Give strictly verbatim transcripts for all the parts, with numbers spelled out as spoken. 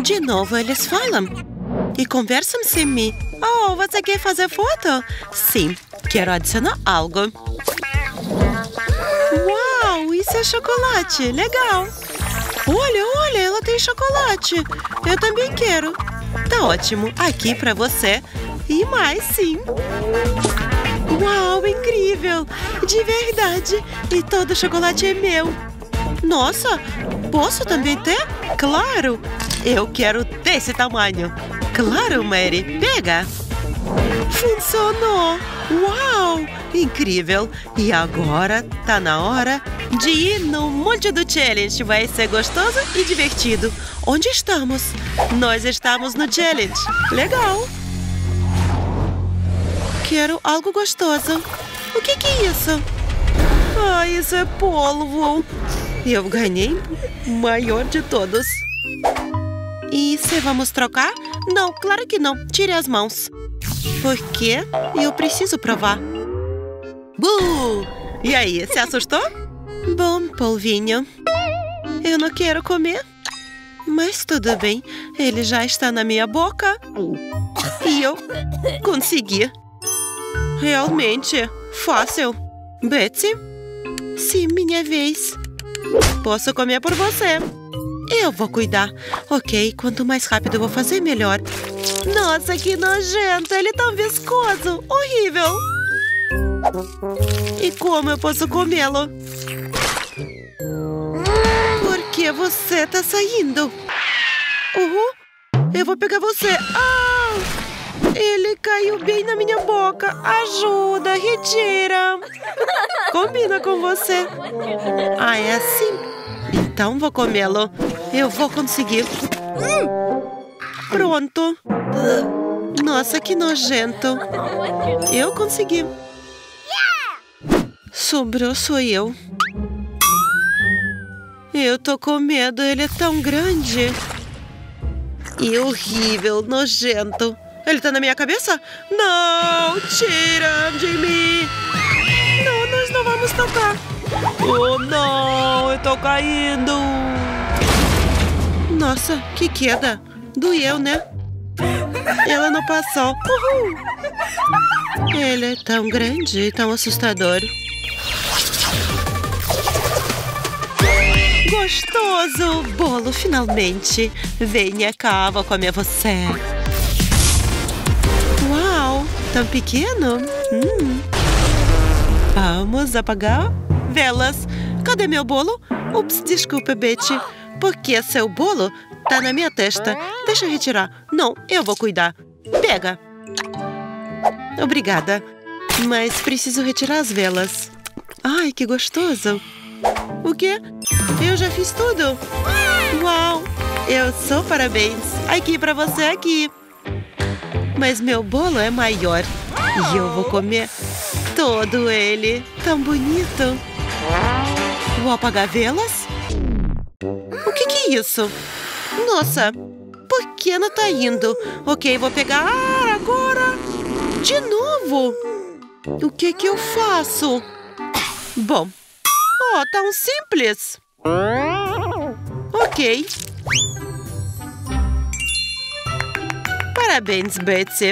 De novo eles falam e conversam sem mim. Oh, você quer fazer foto? Sim, quero adicionar algo. Uau, isso é chocolate. Legal. Olha, olha, ela tem chocolate. Eu também quero. Tá ótimo. Aqui pra você. E mais, sim. Uau, incrível. De verdade. E todo o chocolate é meu. Nossa, posso também ter? Claro. Eu quero desse tamanho. Claro, Mary. Pega. Funcionou. Uau, incrível. E agora tá na hora de ir no Monte do Challenge. Vai ser gostoso e divertido. Onde estamos? Nós estamos no Challenge. Legal. Quero algo gostoso. O que que é isso? Ah, isso é polvo. Eu ganhei o maior de todos. E se vamos trocar? Não, claro que não. Tire as mãos. Por quê? Eu preciso provar. Buh! E aí, se assustou? Bom, polvinho. Eu não quero comer. Mas tudo bem. Ele já está na minha boca. E eu consegui. Realmente, fácil. Betsy? Sim, minha vez. Posso comer por você. Eu vou cuidar. Ok, quanto mais rápido eu vou fazer, melhor. Nossa, que nojento. Ele é tão viscoso. Horrível. E como eu posso comê-lo? Por que você tá saindo? Uhul. Eu vou pegar você. Ah! Ele caiu bem na minha boca. Ajuda, retira. Combina com você. Ah, é assim? Então vou comê-lo. Eu vou conseguir. Hum. Pronto. Nossa, que nojento. Eu consegui. Sobrou sou eu. Eu tô com medo. Ele é tão grande. E horrível, nojento. Ele tá na minha cabeça? Não, tira de mim. Não, nós não vamos tocar. Oh, não, eu tô caindo. Nossa, que queda. Doeu, né? Ela não passou. Uhul. Ele é tão grande e tão assustador. Gostoso. Bolo, finalmente. Venha cá, vou comer você. Uau, tão pequeno. Hum. Vamos apagar velas. Cadê meu bolo? Ups, desculpa, Betty. Porque seu bolo tá na minha testa. Deixa eu retirar. Não, eu vou cuidar. Pega. Obrigada. Mas preciso retirar as velas. Ai, que gostoso. O quê? Eu já fiz tudo. Uau, eu sou parabéns. Aqui pra você, aqui. Mas meu bolo é maior. E eu vou comer todo ele. Tão bonito. Vou apagar velas? O que que é isso? Nossa, por que não tá indo? Ok, vou pegar agora. De novo. O que que eu faço? Bom. Oh, tão simples. Ok. Parabéns, Betsy.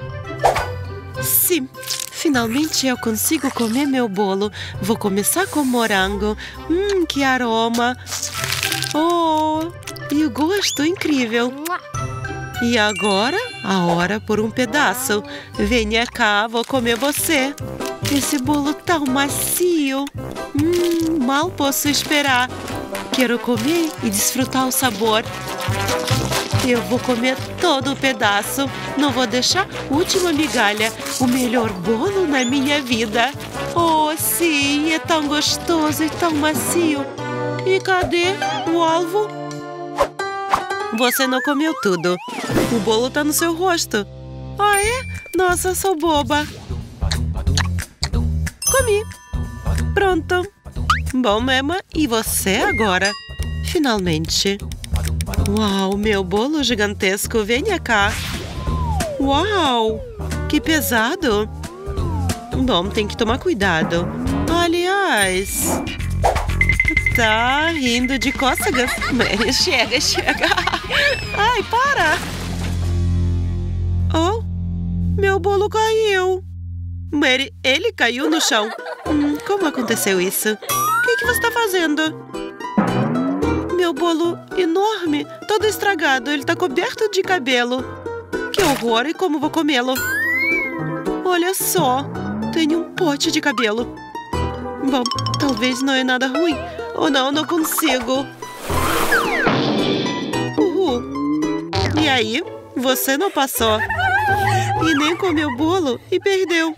Sim, finalmente eu consigo comer meu bolo. Vou começar com morango. Hum, que aroma. Oh, e o gosto incrível. E agora, a hora por um pedaço. Venha cá, vou comer você. Esse bolo tão macio. Hum, mal posso esperar. Quero comer e desfrutar o sabor. Eu vou comer todo o pedaço. Não vou deixar a última migalha. O melhor bolo na minha vida. Oh, sim, é tão gostoso e tão macio. E cadê o alvo? Você não comeu tudo. O bolo tá no seu rosto. Ah, é? Nossa, sou boba. Comi. Pronto. Bom, Emma, e você agora? Finalmente. Uau, meu bolo gigantesco. Venha cá. Uau, que pesado. Bom, tem que tomar cuidado. Aliás, tá rindo de cócegas? Chega, chega. Ai, para! Oh, meu bolo caiu. Mary, ele caiu no chão. Hum, como aconteceu isso? O que, que você está fazendo? Meu bolo enorme, todo estragado. Ele está coberto de cabelo. Que horror! E como vou comê-lo? Olha só, tenho um pote de cabelo. Bom, talvez não é nada ruim. Ou não, não consigo. Uhul. E aí, você não passou. E nem comeu bolo e perdeu.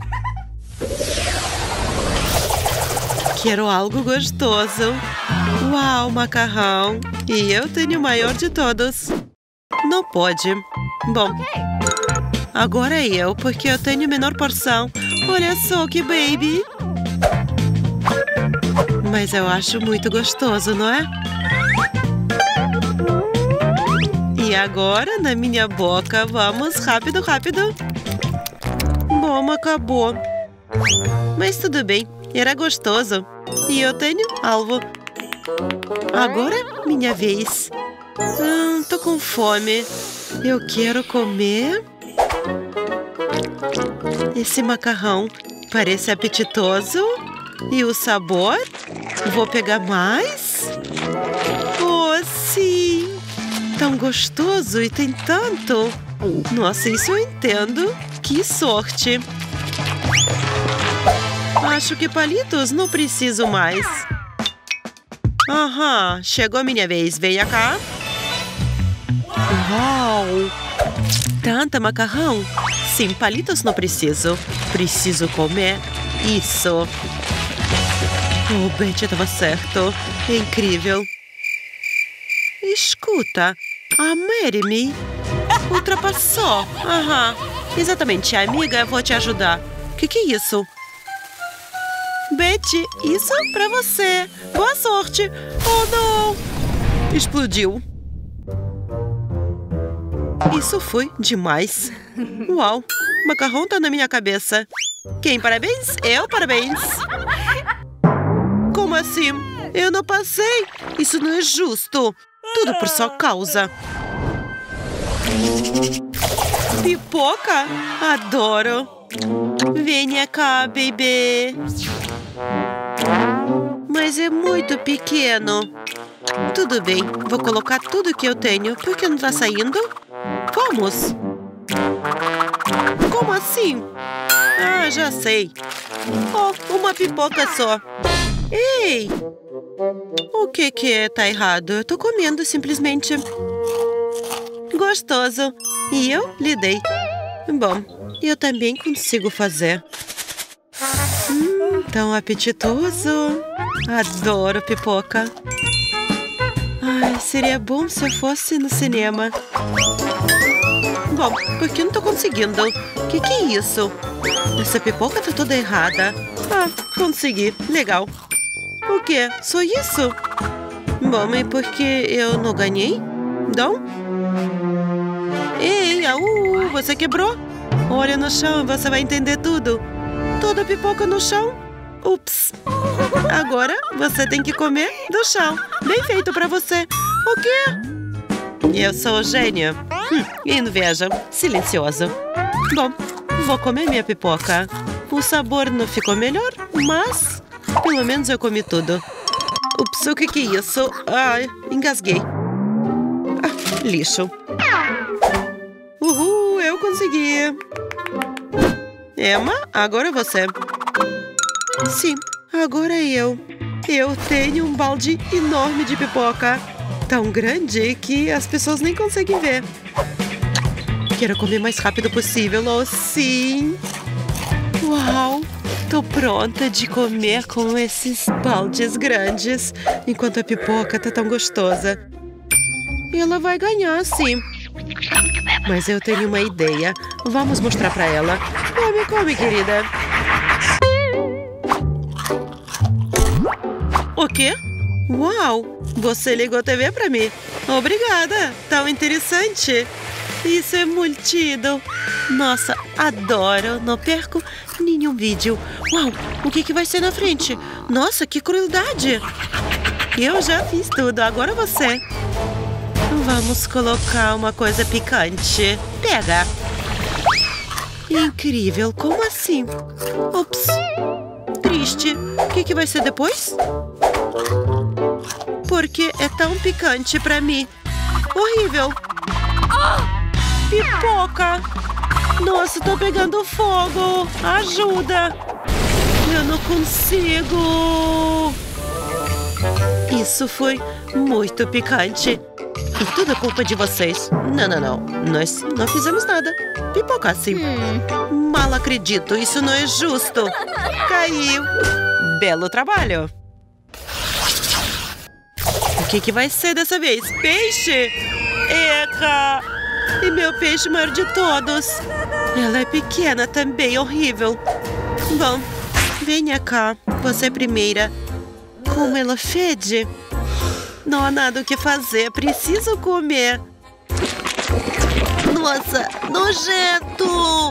Quero algo gostoso. Uau, macarrão. E eu tenho o maior de todos. Não pode. Bom, agora é eu, porque eu tenho a menor porção. Olha só que baby. Mas eu acho muito gostoso, não é? E agora, na minha boca, vamos rápido, rápido. Bom, acabou. Mas tudo bem, era gostoso. E eu tenho alvo. Agora é minha vez. Hum, tô com fome. Eu quero comer. Esse macarrão parece apetitoso. E o sabor? Vou pegar mais? Oh, sim! Tão gostoso e tem tanto! Nossa, isso eu entendo! Que sorte! Acho que palitos não preciso mais. Aham, chegou a minha vez. Venha cá. Uau! Tanta macarrão? Sim, palitos não preciso. Preciso comer isso. Oh, Betty estava certo. É incrível. Escuta, a Mary me ultrapassou. Aham, exatamente. Amiga, eu vou te ajudar. O que, que é isso? Betty, isso pra você. Boa sorte. Oh, não. Explodiu. Isso foi demais. Uau, macarrão tá na minha cabeça. Quem parabéns? Eu parabéns. Como assim? Eu não passei. Isso não é justo. Tudo por sua causa. Pipoca? Adoro. Venha cá, bebê. Mas é muito pequeno. Tudo bem, vou colocar tudo que eu tenho. Por que não está saindo? Vamos. Como assim? Ah, já sei. Oh, uma pipoca só. Ei! O que que é? Tá errado? Eu tô comendo simplesmente. Gostoso. E eu lhe dei. Bom, eu também consigo fazer. Hum, tão apetitoso. Adoro pipoca. Ai, seria bom se eu fosse no cinema. Bom, por que eu não tô conseguindo? O que que é isso? Essa pipoca tá toda errada. Ah, consegui. Legal. O quê? Só isso? Bom, e por que eu não ganhei? Não? Ei, au, você quebrou? Olha no chão e você vai entender tudo. Toda pipoca no chão? Ups. Agora você tem que comer do chão. Bem feito pra você. O quê? Eu sou gênia. Hum, inveja. Silenciosa. Bom, vou comer minha pipoca. O sabor não ficou melhor, mas pelo menos eu comi tudo. Ups, o que que é isso? Ai, engasguei. Ah, lixo. Uhul, eu consegui. Emma, agora você. Sim, agora eu. Eu tenho um balde enorme de pipoca. Tão grande que as pessoas nem conseguem ver. Quero comer o mais rápido possível. Oh, sim. Uau. Tô pronta de comer com esses baldes grandes. Enquanto a pipoca tá tão gostosa. Ela vai ganhar, sim. Mas eu tenho uma ideia. Vamos mostrar pra ela. Come, come, querida. O quê? Uau! Você ligou a T V pra mim. Obrigada! Tão interessante. Isso é multido. Nossa, adoro. Não perco nenhum vídeo. Uau! O que que vai ser na frente? Nossa, que crueldade! Eu já fiz tudo. Agora você. Vamos colocar uma coisa picante. Pega. Incrível, como assim? Ups. Triste. O que, que vai ser depois? Porque é tão picante pra mim. Horrível. Pipoca. Nossa, tô pegando fogo. Ajuda. Eu não consigo. Isso foi muito picante. E tudo é culpa de vocês. Não, não, não. Nós não fizemos nada. Pipoca assim. Hum. Mal acredito. Isso não é justo. Caiu. Belo trabalho. O que, que vai ser dessa vez? Peixe? Eca! E meu peixe maior de todos. Ela é pequena também. Horrível. Bom, venha cá. Você primeira. Como ela fede. Não há nada o que fazer. Preciso comer. Nossa, nojento!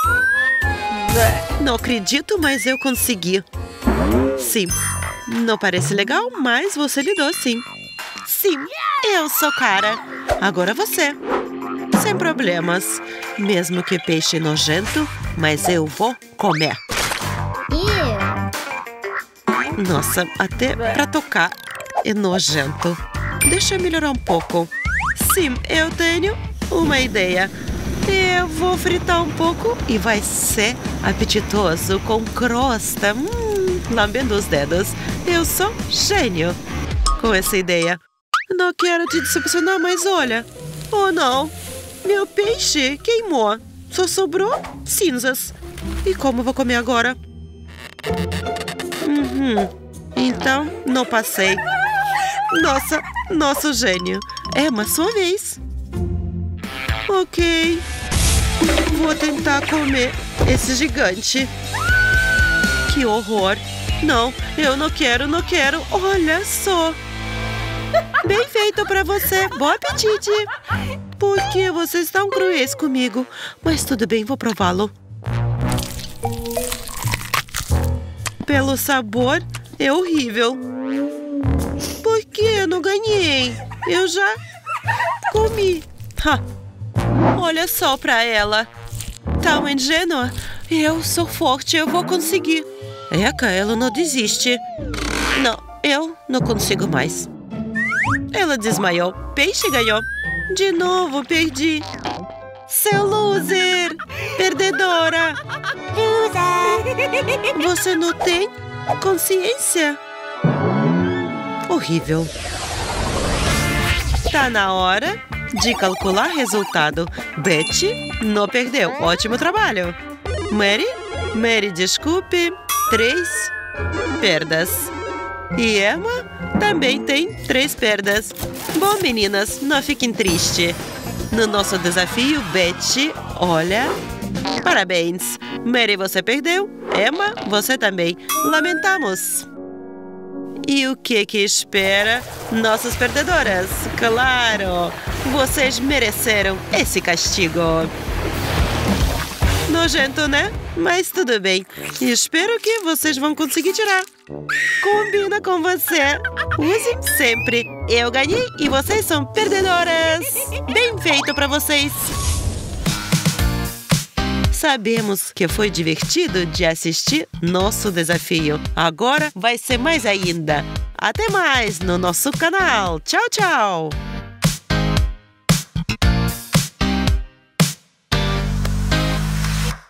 Não acredito, mas eu consegui. Sim. Não parece legal, mas você lidou sim. Sim, eu sou cara. Agora você. Sem problemas. Mesmo que peixe nojento, mas eu vou comer. Nossa, até pra tocar é nojento. Deixa eu melhorar um pouco. Sim, eu tenho uma ideia. Eu vou fritar um pouco e vai ser apetitoso com crosta. Hum, lambendo os dedos. Eu sou gênio com essa ideia. Não quero te decepcionar, mas olha. Oh, não. Meu peixe queimou. Só sobrou cinzas. E como eu vou comer agora? Uhum. Então, não passei. Nossa, nosso gênio. Emma, sua vez. Ok. Vou tentar comer esse gigante. Que horror. Não, eu não quero, não quero. Olha só. Bem feito pra você. Bom apetite. Por que vocês estão cruéis comigo? Mas tudo bem, vou prová-lo. Pelo sabor, é horrível. Por que eu não ganhei? Eu já comi. Ha. Olha só pra ela. Tão ingênua. Eu sou forte, eu vou conseguir. Eca, ela não desiste. Não, eu não consigo mais. Ela desmaiou. Peixe ganhou. De novo, perdi. Seu loser. Perdedora. Você não tem consciência? Horrível. Tá na hora de calcular resultado. Betty não perdeu. Ótimo trabalho. Mary? Mary, desculpe. Três perdas. E Emma também tem três perdas. Bom, meninas, não fiquem tristes. No nosso desafio, Betty, olha... Parabéns. Mary, você perdeu. Emma, você também. Lamentamos. E o que que espera nossas perdedoras? Claro, vocês mereceram esse castigo. Nojento, né? Mas tudo bem. E espero que vocês vão conseguir tirar. Combina com você. Usem sempre. Eu ganhei e vocês são perdedoras. Bem feito pra vocês. Sabemos que foi divertido de assistir nosso desafio. Agora vai ser mais ainda. Até mais no nosso canal. Tchau, tchau!